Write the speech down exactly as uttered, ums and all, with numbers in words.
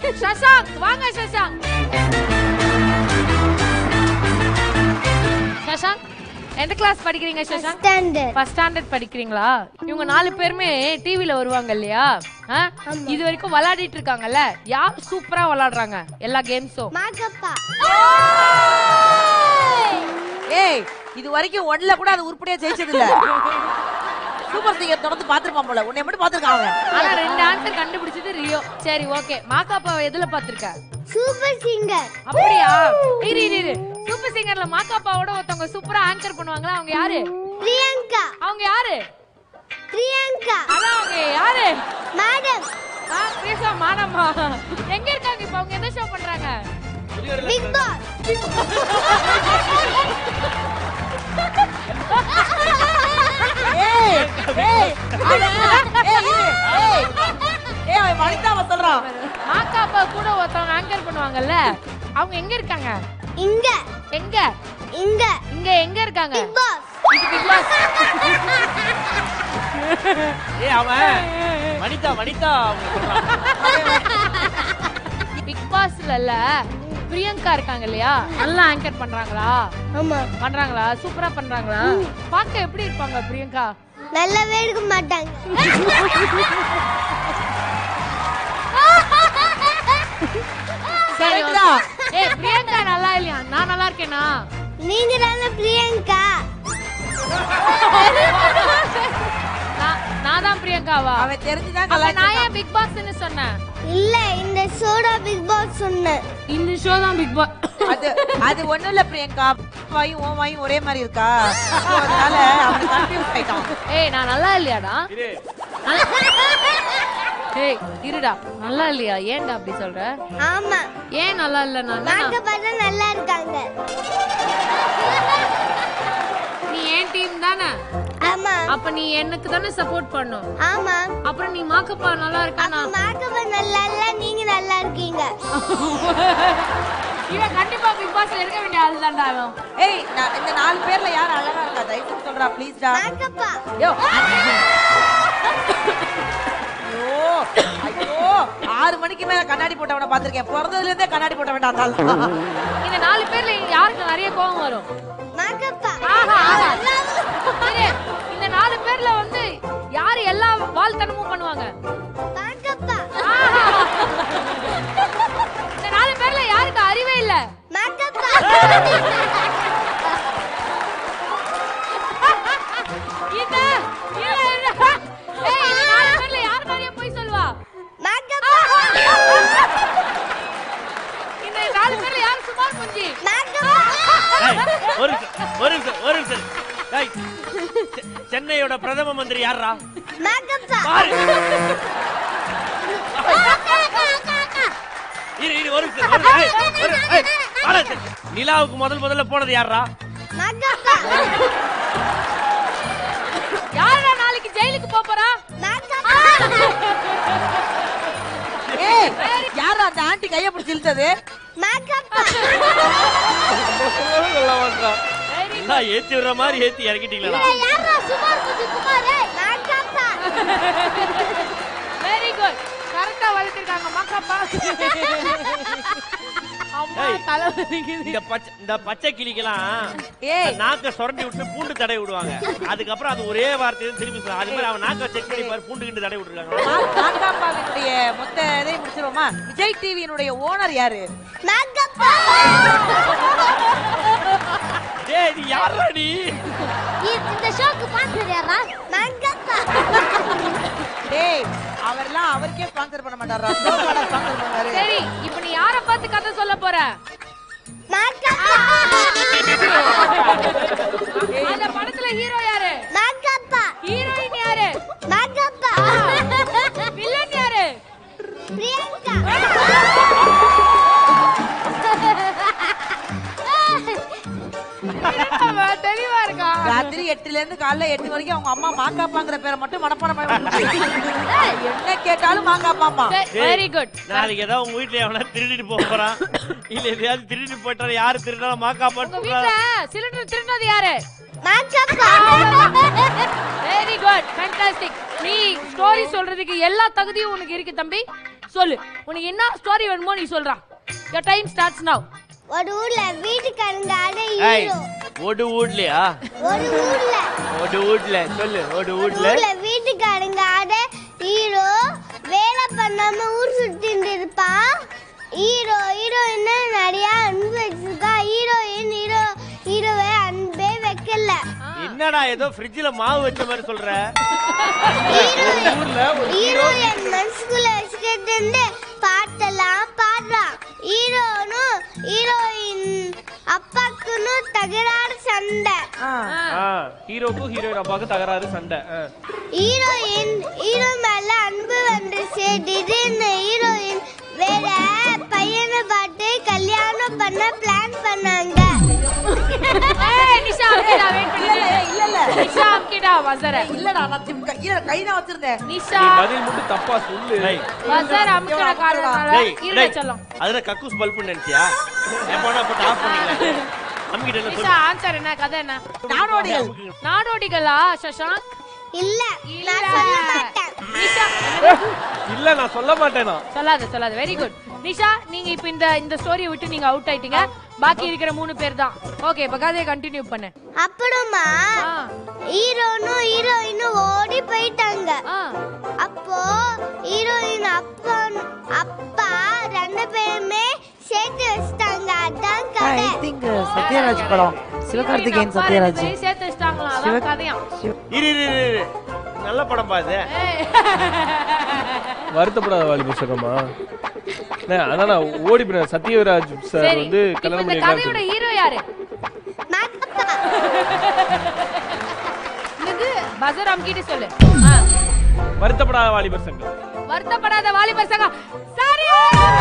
சசாங்க் வாங்க சசாங்க். சசாங்க் எந்த கிளாஸ் படிக்கிறீங்க சசாங்க்? ஸ்டாண்டர்ட். ஃபர்ஸ்ட் ஸ்டாண்டர்ட் படிக்கிறீங்களா? இவங்க நாலு பேருமே டிவில வருவாங்க இல்லையா? இது வரைக்கும் விளையாடிட்டு இருக்காங்கல்ல, யார் சூப்பரா விளையாடுறாங்க எல்லா கேம்ஸும்? மாக்கப்பா. ஏய் இது வரைக்கும் ஒன்ல கூட அது உருப்படியா ஜெயிச்சது இல்ல. சூப்பர் சிங்கர் தொடர்ந்து பாத்துருப்பான் போல, உன்னை மட்டும் பாத்துருக்காங்க. ஆனா ரெண்டு ஆன்சர் கண்டுபிடிச்சது ரியோ. சரி ஓகே, மாக்காப்பாவை எதுல பாத்துருக்க? Super singer. அப்படியா? இரு இரு இரு. சூப்பர் சிங்கர்ல மாக்காப்பாவோட ஒருத்தவங்க சூப்பரா ஆங்கர் பண்ணுவாங்களா, அவங்க யாரு? பிரியங்கா. அவங்க யாரு? பிரியங்கா. அதான் அவங்க யாரு? மேடம். ஆ பிரியங்கா மானம்மா. எங்க இருக்காங்க இப்ப? அவங்க என்ன ஷோ பண்றாங்க? Big Boss. ஏய் ஏய் ஏய் ஏய் அவன் வனிதாவ சொல்றான். மாக்காப்பா கூட ஒருத்தவங்க ஆங்கர் பண்ணுவாங்கல்ல, அவங்க எங்க இருக்காங்க? இங்க. எங்க? இங்க. இங்க எங்க இருக்காங்க? Big Boss. இது பிக் பாஸ். ஏய் அவன் வனிதா வனிதா அவங்க சொல்றான். பிக் பாஸ்ல பிரியங்கா இருக்காங்க இல்லையா, நல்லா ஆங்கர் பண்றாங்களா? ஆமா. பண்றாங்களா? சூப்பரா பண்றாங்களா? பார்க்க எப்படி இருப்பாங்க பிரியங்கா? நல்லாவே இருக்க மாட்டாங்க. சரி ஏய் பிரியங்கா நல்லா இல்லையா? நான் நல்லா இருக்கேனா? நீங்க தான பிரியங்கா? நான் தான் பிரியங்காவா? அவன் தெரிஞ்சுதான் அப்ப கலாய்ச்சான். நான் ஏன் பிக் பாஸ்னு சொன்னேன்? இல்ல இந்த ஷோடா பிக் பாஸ் சொன்னேன். இந்த ஷோ தான் பிக் பாஸ். அது அது ஒண்ணும் இல்ல பிரியங்கா, வாயும் ஓ வாயும் ஒரே மாதிரி இருக்கா, அதனால அவன் கன்ஃபியூஸ் ஆயிட்டான். ஏய் நான் நல்லா இல்லையாடா? இரு ஏய் இருடா, நல்லா இல்லையா? ஏன்டா அப்படி சொல்ற? ஆமா. ஏன் நல்லா இல்ல? நான் மாக்க பார்த்தா நல்லா இருக்காங்க. நீ ஏன் டீம் தானே? ஆமா. அப்ப நீ எனக்கு தானே சப்போர்ட் பண்ணும். ஆமா. அப்புறம் நீ மாக்கப்பா நல்லா இருக்கானா? மாக்கப்பா நல்லா இல்ல, நீங்க நல்லா இருக்கீங்க. இவன் கண்டிப்பா பிக் பாஸ்ல இருக்க வேண்டிய ஆளு தான்டா அவன். ஏய் நான் இந்த நாலு பேர்ல யார் அழகா இருக்கா தயவு செஞ்சு சொல்றா ப்ளீஸ் டா. மாக்கப்பா. யோ ஐயோ ஐயோ ஆறு மணிக்கு மேல கண்ணாடி போட்டவன பாத்திருக்கேன், பிறந்ததுல இருந்தே கண்ணாடி போட்ட வேண்டாம். இந்த நாலு பேர்ல யாருக்கு நிறைய கோவம் வரும்? மாக்கப்பா. ஆஹா ஆஹா. இரு, இந்த நாலு பேர்ல வந்து யாரு எல்லா வால்தனமும் பண்ணுவாங்க? மாக்கப்பா. ஆஹா. இந்த நாலு பேர்ல யாருக்கு அறிவே இல்ல? மாக்கப்பா. இந்த இல்ல இல்ல. ஏய் இந்த நாலு பேர்ல யார் நிறைய போய் சொல்வா? மாக்கப்பா. இந்த நாலு பேர்ல யார் சுமார் மூஞ்சி? மாக்கப்பா. ஏய் ஒரு ஒரு ஒரு நிமிஷம். ஏய் செ- சென்னையோட பிரதம மந்திரி யாரா? மாக்கப்பா. பாரு இரு இரு ஒரு நிமிஷம். ஒரு ஏய் ஒரு ஏய் பாரு. நிலாவுக்கு முதல் முதல்ல போனது யாரா? மாக்கப்பா. யாரா நாளைக்கு ஜெயிலுக்கு போப் போறா? மாக்கப்பா. ஏய் யாரா அந்த ஆண்டி கைய பிடிச்சு இழுத்தது? மாக்கப்பா. எல்லாம் ஏத்தி விடுற மாதிரி ஏத்தி இறக்கிட்டீங்களா? யாரா சுமார் புதி குமார்? மாக்கப்பா. Very good. கரெக்ட்டா வளர்த்திருக்காங்க மாக்கப்பா. அம்மா ஏய், தலை வலிக்குது. இந்த பச்சை இந்த பச்சை கிளிக்கெல்லாம் ஏய் நாக்க சுரண்டி விட்டு பூண்டு தடை விடுவாங்க. அதுக்கப்புறம் அது ஒரே வார்த்தையை திரும்பி சொல்லும். அது மாதிரி அவன் நாக்க செக் பண்ணி பாரு, பூண்டு கிண்டு தடை விட்டுருக்காங்க. மாக்காப்பாவினுடைய மொத்த இதையும் முடிச்சிருவோமா? விஜய் டிவியினுடைய ஓனர் யாரு? மாக்கப்பா. டேய் நீ யாரா நீ? இந்த ஷோக்கு ஸ்பான்சர் யாரா? மாக்கப்பா. டேய் அவர்லாம் அவருக்கே ஸ்பான்சர் பண்ண மாட்டாரா, ஷோக்கான ஸ்பான்சர் பண்ணுவாரு. சரி இப்போ நீ யாரை பார்த்து கதை சொல்ல போற? மாக்கப்பா. அந்த படத்துல ஹீரோ யாரு? மாக்கப்பா. ஹீரோயின் யாரு? மாக்கப்பா. வில்லன் யாரு? பிரியங்கா. என்னடா தெளிவா இருக்கா? ராத்திரி எட்டுல இருந்து காலைல எட்டு வரைக்கும் அவங்க அம்மா மாக்காப்பாங்கிற பேரை மட்டும் மனப்பாடம் பண்ணி என்ன கேட்டாலும் மாக்காப்பாமா. Very good. நாளைக்கு ஏதாவது உங்க வீட்டுல எவனா திருடிட்டு போக போறான், இல்ல எதையாவது திருடிட்டு போயிட்டா யாரு திருடாலும் மாக்காப்பான்னு உங்க வீட்ல சொல்றான். சிலிண்டர் திருடினது யாரு? மாக்கப்பா. Very good, fantastic. நீ ஸ்டோரி சொல்றதுக்கு எல்லா தகுதியும் உனக்கு இருக்கு தம்பி. சொல்லு உனக்கு என்ன ஸ்டோரி வேணுமோ நீ சொல்றா. your time starts now. ஒரு ஊர்ல வீட்டுக்காரங்க அட ஏய் ஹீரோ. ஒரு ஊர்லயா? ஒரு ஊர்ல ஒரு ஊர்ல சொல்லு. ஒரு ஊர்ல ஊர்ல வீட்டுக்காரங்க அட ஹீரோ வேலை பண்ணாம ஊர் சுத்திட்டு இருப்பான். ஹீரோ ஹீரோயின் நிறைய அன்பு வச்சிருக்கா. ஹீரோயின் ஹீரோ ஹீரோவை அன்பே வைக்கல. என்னடா ஏதோ ஃப்ரிட்ஜ்ல மாவு வச்ச மாதிரி சொல்ற? ஹீரோயின் மனசுக்குள்ள வச்சுக்கிட்டு இருந்து பாட்டெல்லாம் பாடுறான். ஹீரோனும் ஹீரோயின் அப்பாக்குன்னு தகராறு சண்டை. ஹீரோக்கும் ஹீரோயின் அப்பாவுக்கு தகராறு சண்டை. ஹீரோயின் ஹீரோ மேல அன்பு வந்துச்சு. திடீர்னு ஹீரோயின் வேற பையனை பார்த்து கல்யாணம் பண்ண பிளான் பண்ணாங்க. ஏய் நிஷா அம்கிடா வெயிட் இல்ல பண்ணு. இல்ல இல்ல நிஷா அம்கிடா வசர. இல்லடா நான் திம் கை கை தான் வச்சிருந்தேன். நிஷா நீ பதில் மட்டும் தப்பா சொல்லு. டேய் வசர அம்கிடா காரணனால டேய் இருங்க டேய் சொல்லும். அதுல கக்கூஸ் பல்புன்னு நினைச்சியா? எப்போனா போட்டு ஆஃப் பண்ணீங்களா? அம்கிட்ட என்ன நிஷா சொல்லு? ஆன்சர் என்ன கதை என்ன? நாடோடிகள். நாடோடிகளா சஷாங்க்? இல்ல நான் சொல்ல மாட்டேன். நிஷா இல்ல நான் சொல்ல மாட்டேனா. சொல்லாத சொல்லாத வெரி குட். நிஷா நீங்க இப்ப இந்த இந்த ஸ்டோரியை விட்டு நீங்க அவுட் ஆயிட்டீங்க. பாக்கி இருக்கிற மூணு பேர் தான். ஓகே இப்ப கதையை கண்டினியூ பண்ணு. அப்புறமா ஆ ஹீரோனும் ஹீரோயினும் ஓடி போயிட்டாங்க. ஆ அப்போ ஹீரோயின் அப்பா அப்பா ரெண்டு பேருமே சேர்த்து வச்சிட்டாங்க. அதான் கதை. ஐ திங்க் சத்யராஜ் படம். சிவகார்த்திகேயன் சத்யராஜ். சேர்த்து வச்சிட்டாங்களா? அதான் கதையா? இரு இரு இரு, இரு நல்ல படம் பாது. ஏய். வருத்தப்படாத வாலிபர் சகமா. அதான் நான் ஓடி போனேன். சத்யராஜ் சார் சரி வந்து இப்ப கல்யாணம் இந்த பண்ணிருக்காரு. கதையோட ஹீரோ யாரு? நாகப்பா. இது பஜர் அம்கிட்ட சொல்லு. ஆ வருத்தப்படாத வாலிபர் சங்கம். வருத்தப்படாத வாலிபர் சங்கம். சரி